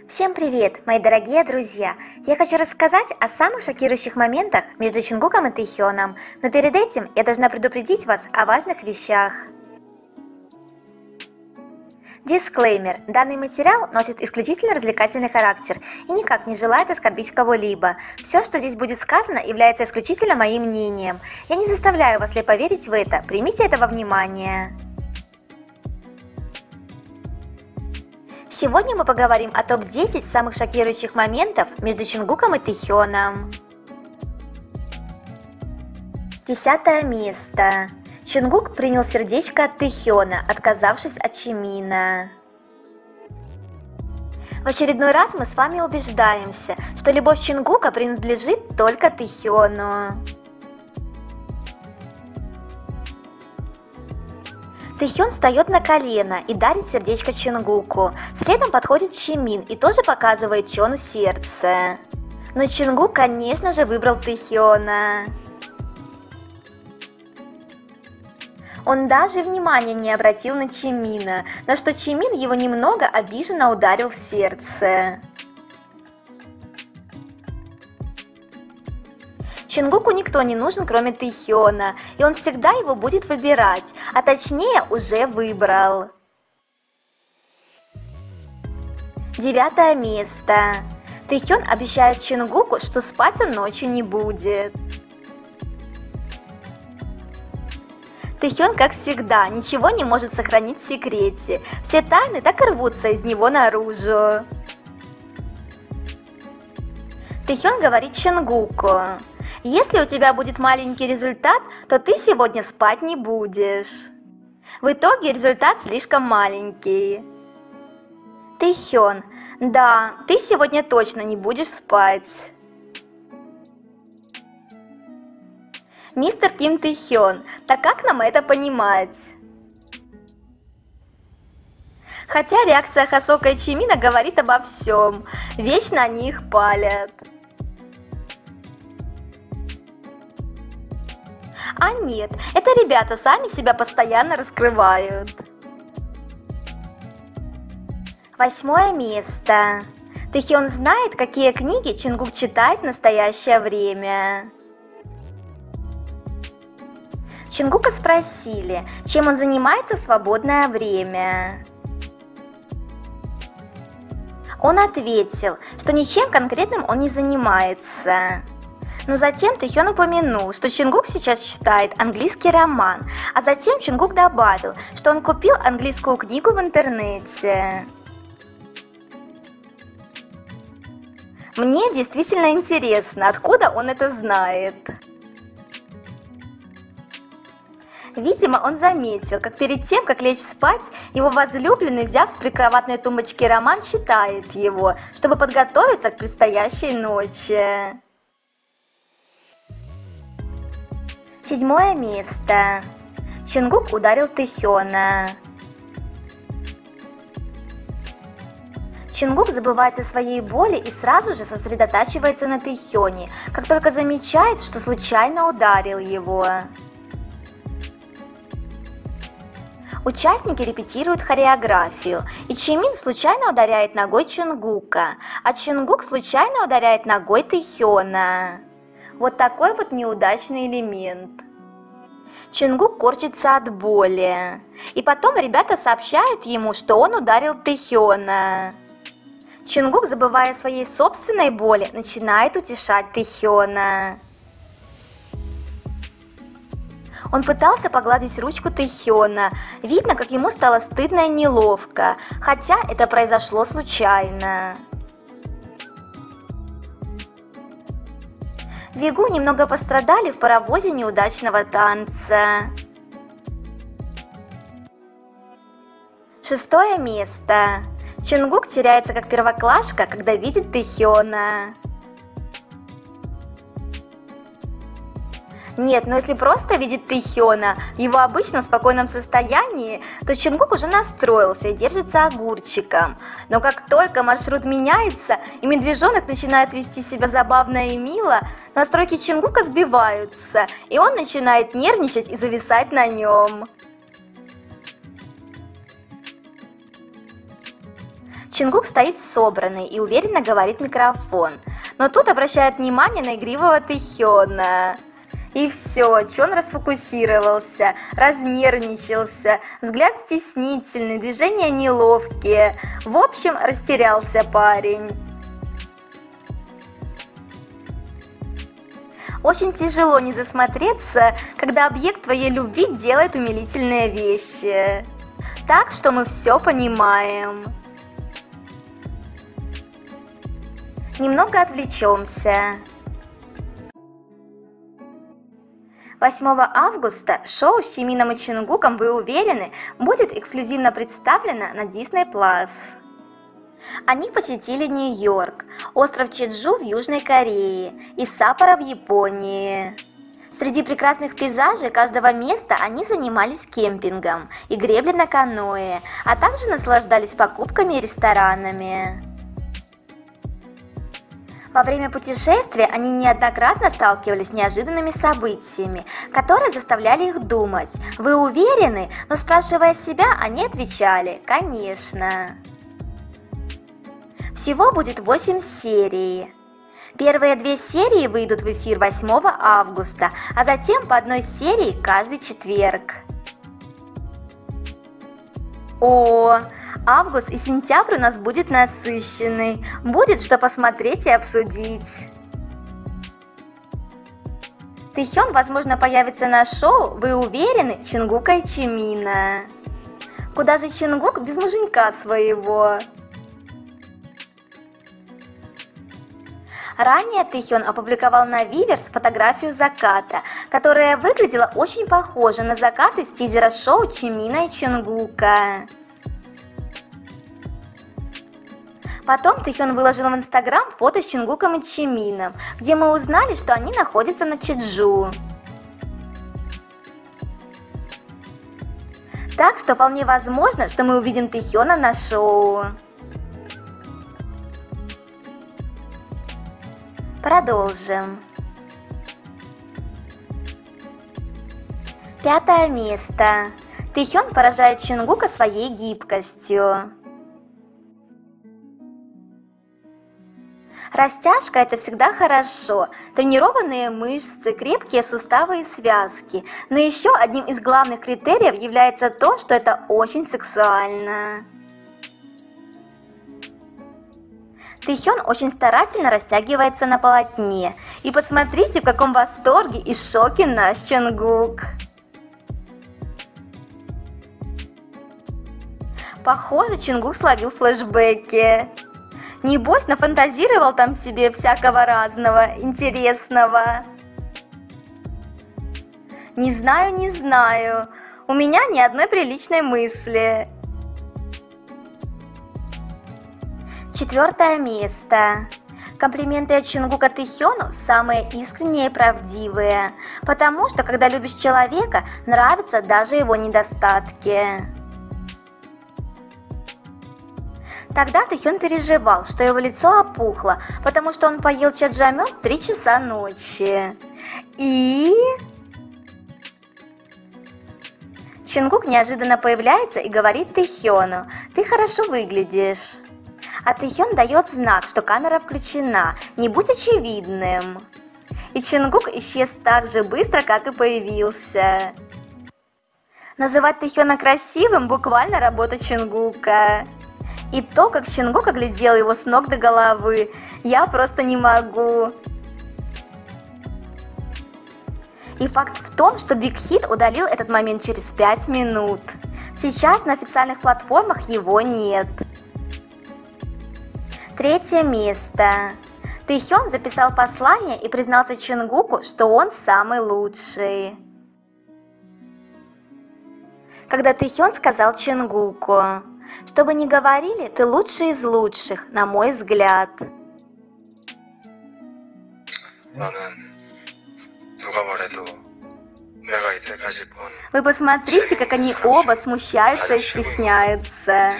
Всем привет, мои дорогие друзья! Я хочу рассказать о самых шокирующих моментах между Чингуком и Тэхёном, но перед этим я должна предупредить вас о важных вещах. Дисклеймер. Данный материал носит исключительно развлекательный характер и никак не желает оскорбить кого-либо. Все, что здесь будет сказано, является исключительно моим мнением. Я не заставляю вас слепо верить в это, примите это во внимание. Сегодня мы поговорим о топ-10 самых шокирующих моментов между Чингуком и Тэхёном. 10 место. Чингук принял сердечко от Тэхёна, отказавшись от Чимина. В очередной раз мы с вами убеждаемся, что любовь Чингука принадлежит только Тэхёну. Тэхён встает на колено и дарит сердечко Чингуку. Следом подходит Чимин и тоже показывает Чону сердце. Но Чингук, конечно же, выбрал Тэхёна. Он даже внимания не обратил на Чимина, на что Чимин его немного обиженно ударил в сердце. Чингуку никто не нужен, кроме Тэхёна, и он всегда его будет выбирать, а точнее уже выбрал. 9 место. Тэхён обещает Чингуку, что спать он ночью не будет. Тэхён, как всегда, ничего не может сохранить в секрете. Все тайны так и рвутся из него наружу. Тэхён говорит Чингуку: если у тебя будет маленький результат, то ты сегодня спать не будешь. В итоге результат слишком маленький. Тэхён: да, ты сегодня точно не будешь спать. Мистер Ким Тэхён: так как нам это понимать? Хотя реакция Хосока и Чимина говорит обо всем. Вечно они их палят. А нет, это ребята сами себя постоянно раскрывают. 8 место. Тэхён знает, какие книги Чингук читает в настоящее время. Чингука спросили, чем он занимается в свободное время. Он ответил, что ничем конкретным он не занимается. Но затем Тэхён упомянул, что Чингук сейчас читает английский роман, а затем Чингук добавил, что он купил английскую книгу в интернете. Мне действительно интересно, откуда он это знает. Видимо, он заметил, как перед тем, как лечь спать, его возлюбленный, взяв с прикроватной тумбочки роман, читает его, чтобы подготовиться к предстоящей ночи. 7 место. Чингук ударил Тэхёна. Чингук забывает о своей боли и сразу же сосредотачивается на Тэхёне, как только замечает, что случайно ударил его. Участники репетируют хореографию, и Чимин случайно ударяет ногой Чингука, а Чингук случайно ударяет ногой Тэхёна. Вот такой вот неудачный элемент. Чингук корчится от боли, и потом ребята сообщают ему, что он ударил Тэхёна. Чингук, забывая о своей собственной боли, начинает утешать Тэхёна. Он пытался погладить ручку Тэхёна. Видно, как ему стало стыдно и неловко, хотя это произошло случайно. Вигу немного пострадали в паровозе неудачного танца. 6 место. Чингук теряется как первоклашка, когда видит Тэхёна. Нет, но если просто видит Тэхёна в его обычном спокойном состоянии, то Чингук уже настроился и держится огурчиком. Но как только маршрут меняется и медвежонок начинает вести себя забавно и мило, настройки Чингука сбиваются, и он начинает нервничать и зависать на нем. Чингук стоит собранный и уверенно говорит в микрофон, но тут обращает внимание на игривого Тэхёна. И все, Чон расфокусировался, разнервничался, взгляд стеснительный, движения неловкие. В общем, растерялся парень. Очень тяжело не засмотреться, когда объект твоей любви делает умилительные вещи. Так что мы все понимаем. Немного отвлечемся. 8 августа шоу с Чимином и Чингуком «Вы уверены» будет эксклюзивно представлено на Disney+. Они посетили Нью-Йорк, остров Чеджу в Южной Корее и Саппоро в Японии. Среди прекрасных пейзажей каждого места они занимались кемпингом и греблей на каноэ, а также наслаждались покупками и ресторанами. Во время путешествия они неоднократно сталкивались с неожиданными событиями, которые заставляли их думать. «Вы уверены?» Но спрашивая себя, они отвечали «Конечно». Всего будет 8 серий. Первые 2 серии выйдут в эфир 8 августа, а затем по одной серии каждый четверг. Август и сентябрь у нас будет насыщенный. Будет что посмотреть и обсудить. Тэхён, возможно, появится на шоу «Вы уверены?» Чингука и Чимина. Куда же Чингук без муженька своего? Ранее Тэхён опубликовал на Виверс фотографию заката, которая выглядела очень похоже на закат из тизера шоу Чимина и Чингука. Потом Тэхён выложил в Инстаграм фото с Чингуком и Чимином, где мы узнали, что они находятся на Чеджу. Так что вполне возможно, что мы увидим Тэхёна на шоу. Продолжим. 5 место. Тэхён поражает Чингука своей гибкостью. Растяжка – это всегда хорошо, тренированные мышцы, крепкие суставы и связки. Но еще одним из главных критериев является то, что это очень сексуально. Тэхён очень старательно растягивается на полотне. И посмотрите, в каком восторге и шоке наш Чингук. Похоже, Чингук словил флешбеки. Небось, нафантазировал там себе всякого разного, интересного. Не знаю. У меня ни одной приличной мысли. 4 место. Комплименты от Чингука Тэхёну самые искренние и правдивые, потому что, когда любишь человека, нравятся даже его недостатки. Тогда Тэхён переживал, что его лицо опухло, потому что он поел чаджамён в 3 часа ночи. И... Чингук неожиданно появляется и говорит Тэхёну: «Ты хорошо выглядишь». А Тэхён дает знак, что камера включена, не будь очевидным. И Чингук исчез так же быстро, как и появился. Называть Тэхёна красивым буквально работа Чингука. И то, как Чингук оглядел его с ног до головы, я просто не могу. И факт в том, что Big Hit удалил этот момент через 5 минут. Сейчас на официальных платформах его нет. 3 место. Тэхён записал послание и признался Чингуку, что он самый лучший. Когда Тэхён сказал Чингуку: «Что бы ни говорили, ты лучший из лучших, на мой взгляд». Вы посмотрите, как они оба смущаются и стесняются.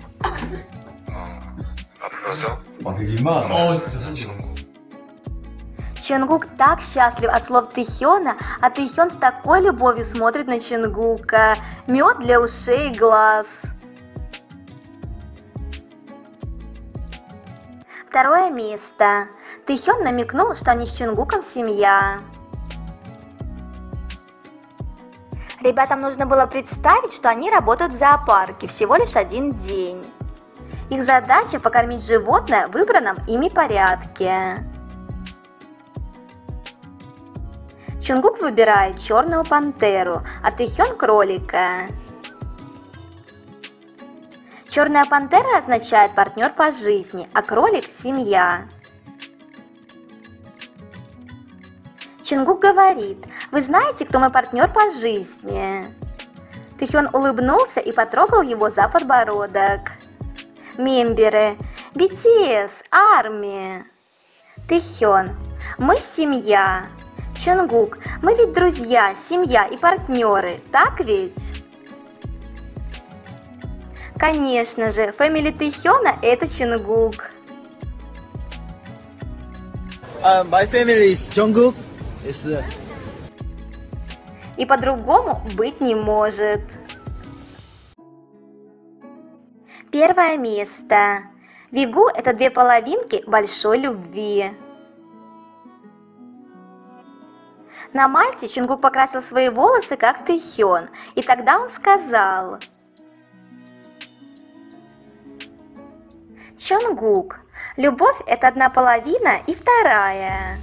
Чингук так счастлив от слов Тэхёна, а Тэхён с такой любовью смотрит на Чингука. Мед для ушей и глаз. Второе место. Тэхён намекнул, что они с Чонгуком семья. Ребятам нужно было представить, что они работают в зоопарке всего лишь один день. Их задача – покормить животное в выбранном ими порядке. Чонгук выбирает черную пантеру, а Тэхён – кролика. Черная пантера означает партнер по жизни, а кролик – семья. Чонгук говорит: «Вы знаете, кто мой партнер по жизни?» Тэхён улыбнулся и потрогал его за подбородок. Мемберы, BTS, ARMY. Тэхён: «Мы семья». Чонгук: «Мы ведь друзья, семья и партнеры, так ведь?» Конечно же, фэмили Тэхёна – это Чонгук. My family is Jungkook. И по-другому быть не может. Первое место. Вигу – это две половинки большой любви. На Мальте Чонгук покрасил свои волосы как Тэхён, и тогда он сказал: «Чонгук, любовь – это одна половина и вторая».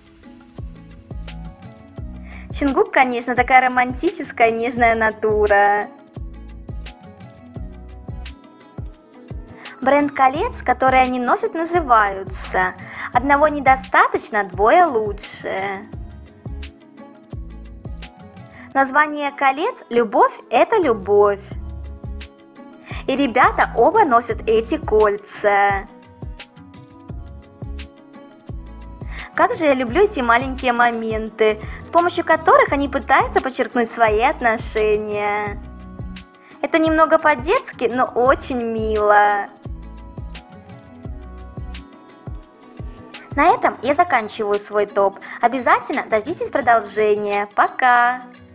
Чонгук, конечно, такая романтическая, нежная натура. Бренд колец, которые они носят, называются «Одного недостаточно, двое лучше». Название колец «Любовь – это любовь». И ребята оба носят эти кольца. Как же я люблю эти маленькие моменты, с помощью которых они пытаются подчеркнуть свои отношения. Это немного по-детски, но очень мило. На этом я заканчиваю свой топ. Обязательно дождитесь продолжения. Пока!